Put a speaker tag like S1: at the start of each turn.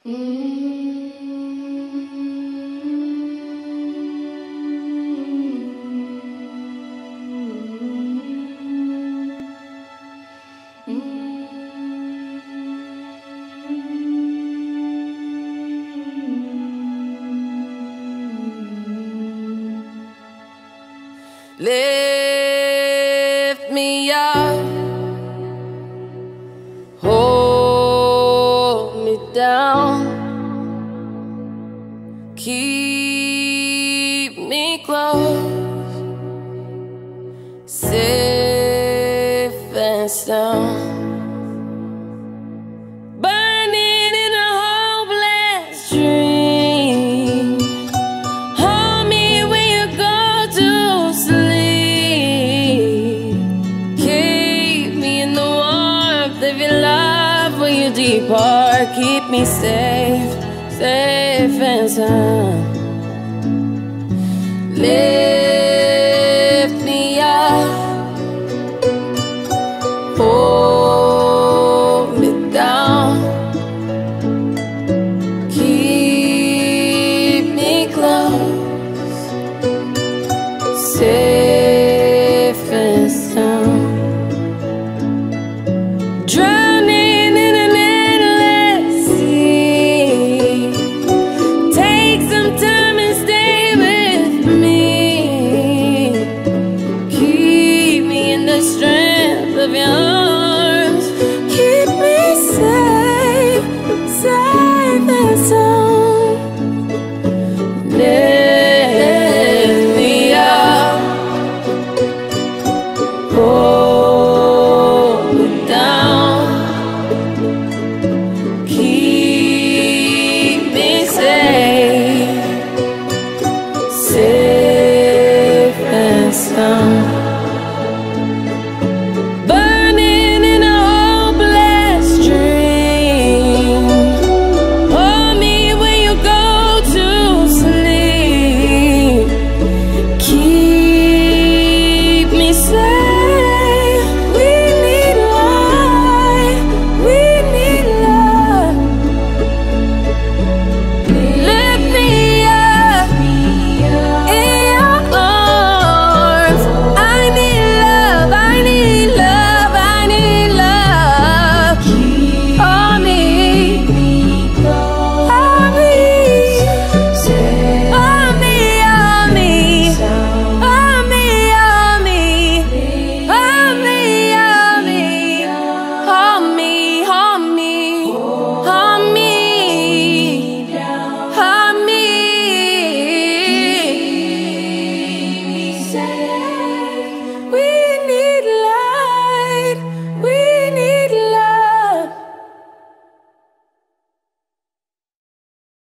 S1: Lift me up, hold me down, keep me close, safe and sound. Burning in a hopeless dream, hold me when you go to sleep. Keep me in the warmth of your love when you depart. Keep me safe, safe and sound. Lift me up, oh.